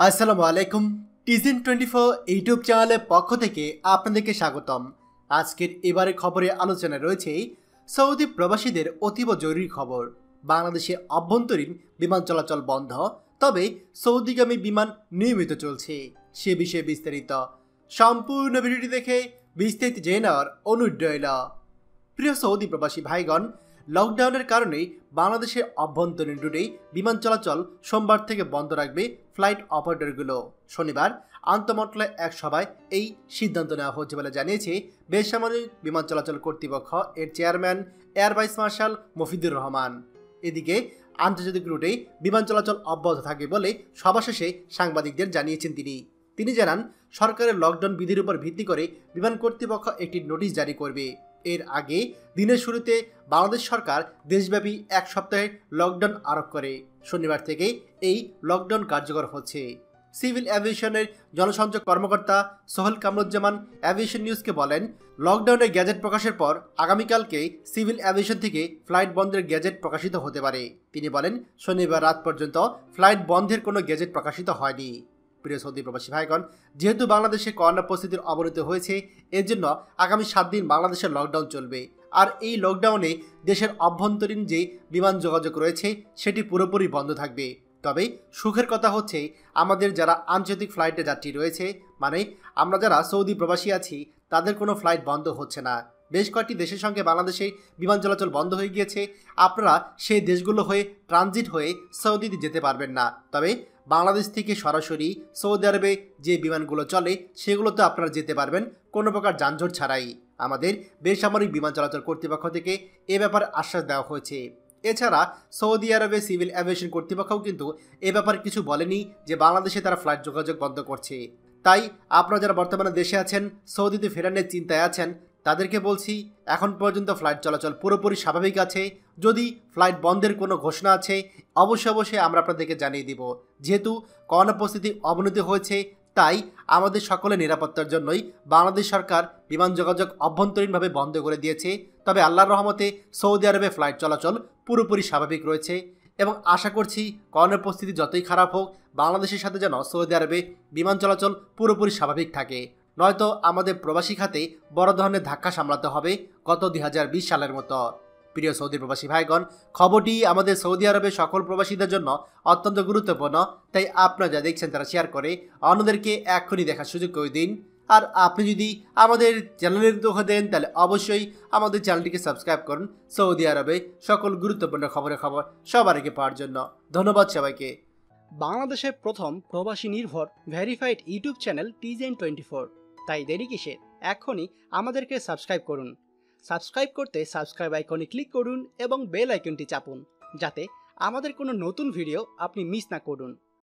আসসালামু আলাইকুম। টিজেন 24 ইউটিউব চ্যানেলের পক্ষ থেকে আপনাদেরকে স্বাগতম। আজকের এবারে খবরে আলোচনায় রয়েছে সৌদি প্রবাসীদের অতীব জরুরি খবর। বাংলাদেশে অভ্যন্তরীণ বিমান চলাচল বন্ধ, তবে সৌদিগামী বিমান নিয়মিত চলছে। সে বিষয়ে বিস্তারিত সম্পূর্ণ ভিডিওটি দেখে বিস্তারিত জেনে নেওয়ার অনুরোধ রইল। প্রিয় সৌদি প্রবাসী ভাইগণ, লকডাউনের কারণে বাংলাদেশের অভ্যন্তরীণ রুটে বিমান চলাচল সোমবার থেকে বন্ধ রাখবে ফ্লাইট অপারেটরগুলো। শনিবার আন্তঃমন্ত্রণালয় এক সভায় এই সিদ্ধান্ত নেওয়া হচ্ছে বলে জানিয়েছে বেসামরিক বিমান চলাচল কর্তৃপক্ষ এর chairman air vice marshal Mofidur Rahman. এদিকে আন্তর্জাতিক রুটে বিমান চলাচল অব্যাহত থাকবে বলে সভা শেষে সাংবাদিকদের জানিয়েছেন তিনি জানান, সরকারের লকডাউন বিধির উপর ভিত্তি করে বিমান কর্তৃপক্ষ একটি নোটিশ জারি করবে। এর আগে দিনের শুরুতে বাংলাদেশ সরকার দেশব্যাপী এক সপ্তাহের লকডাউন আরোপ করে। শনিবার থেকে এই লকডাউন কার্যকর হচ্ছে। সিভিল এভিয়েশনের জনসংযোগ কর্মকর্তা সোহেল কামরুজ্জামান এভিয়েশন নিউজকে বলেন, লকডাউনের গ্যাজেট প্রকাশের পর আগামীকালকে সিভিল এভিয়েশন থেকে ফ্লাইট বন্ধের গ্যাজেট প্রকাশিত হতে পারে। তিনি বলেন, শনিবার রাত পর্যন্ত ফ্লাইট বন্ধের কোনো গ্যাজেট প্রকাশিত হয়নি। প্রিয় সৌদি প্রবাসী ভাইগণ, যেহেতু বাংলাদেশে করোনা পরিস্থিতির অবনতি হয়েছে, এর জন্য আগামী 7 দিন বাংলাদেশের লকডাউন চলবে। আর এই লকডাউনে দেশের অভ্যন্তরীণ যে বিমান যোগাযোগ রয়েছে সেটি পুরোপুরি বন্ধ থাকবে। তবে সুখের কথা হচ্ছে, আমাদের যারা আন্তর্জাতিক ফ্লাইটে যাত্রী রয়েছে, মানে আমরা যারা সৌদি প্রবাসী আছি, তাদের কোনো ফ্লাইট বন্ধ হচ্ছে না। বেশ কয়েকটি দেশের সঙ্গে বাংলাদেশে বিমান চলাচল বন্ধ হয়ে গিয়েছে। আপনারা সেই দেশগুলো হয়ে ট্রানজিট হয়ে সৌদিতে যেতে পারবেন না। তবে বাংলাদেশ থেকে সরাসরি সৌদি আরবে যে বিমানগুলো চলে সেগুলোতে আপনারা যেতে পারবেন কোনো প্রকার যানজট ছাড়াই। আমাদের বেসামরিক বিমান চলাচল কর্তৃপক্ষ থেকে এ ব্যাপারে আশ্বাস দেওয়া হয়েছে। এছাড়া সৌদি আরবে সিভিল এভিয়েশন কর্তৃপক্ষও কিন্তু এ ব্যাপারে কিছু বলেনি যে বাংলাদেশে তারা ফ্লাইট যোগাযোগ বন্ধ করছে। তাই আপনারা যারা বর্তমানে দেশে আছেন, সৌদিতে ফেরানোর চিন্তায় আছেন, তাদেরকে বলছি, এখন পর্যন্ত ফ্লাইট চলাচল পুরোপুরি স্বাভাবিক আছে। যদি ফ্লাইট বন্ধের কোনো ঘোষণা আছে অবশ্যই আমরা আপনাদেরকে জানিয়ে দিব। যেহেতু করোনা পরিস্থিতি অবনতি হয়েছে, তাই আমাদের সকলের নিরাপত্তার জন্যই বাংলাদেশ সরকার বিমান যোগাযোগ অভ্যন্তরীণভাবে বন্ধ করে দিয়েছে। তবে আল্লাহর রহমতে সৌদি আরবে ফ্লাইট চলাচল পুরোপুরি স্বাভাবিক রয়েছে এবং আশা করছি করোনার পরিস্থিতি যতই খারাপ হোক, বাংলাদেশের সাথে যেন সৌদি আরবে বিমান চলাচল পুরোপুরি স্বাভাবিক থাকে। নয়তো আমাদের প্রবাসী খাতে বড় ধরনের ধাক্কা সামলাতে হবে গত 2020 সালের মতো। প্রিয় সৌদি প্রবাসী ভাইগণ, খবরটি আমাদের সৌদি আরবের সকল প্রবাসীদের জন্য অত্যন্ত গুরুত্বপূর্ণ। তাই আপনারা যা দেখছেন তারা শেয়ার করে অন্যদেরকে এক্ষুনি দেখার সুযোগ করে দিন। আর আপনি যদি আমাদের চ্যানেলের দুঃখ দেন, তাহলে অবশ্যই আমাদের চ্যানেলটিকে সাবস্ক্রাইব করুন সৌদি আরবে সকল গুরুত্বপূর্ণ খবর সবার আগে পাওয়ার জন্য। ধন্যবাদ সবাইকে। বাংলাদেশের প্রথম প্রবাসী নির্ভর ভেরিফাইড ইউটিউব চ্যানেল টিজেন 24। তাই দেরি কিসের, এখনই আমাদেরকে সাবস্ক্রাইব করুন। সাবস্ক্রাইব করতে সাবস্ক্রাইব আইকনে ক্লিক করুন এবং বেল আইকনটি চাপুন, যাতে আমাদের কোনো নতুন ভিডিও আপনি মিস না করুন।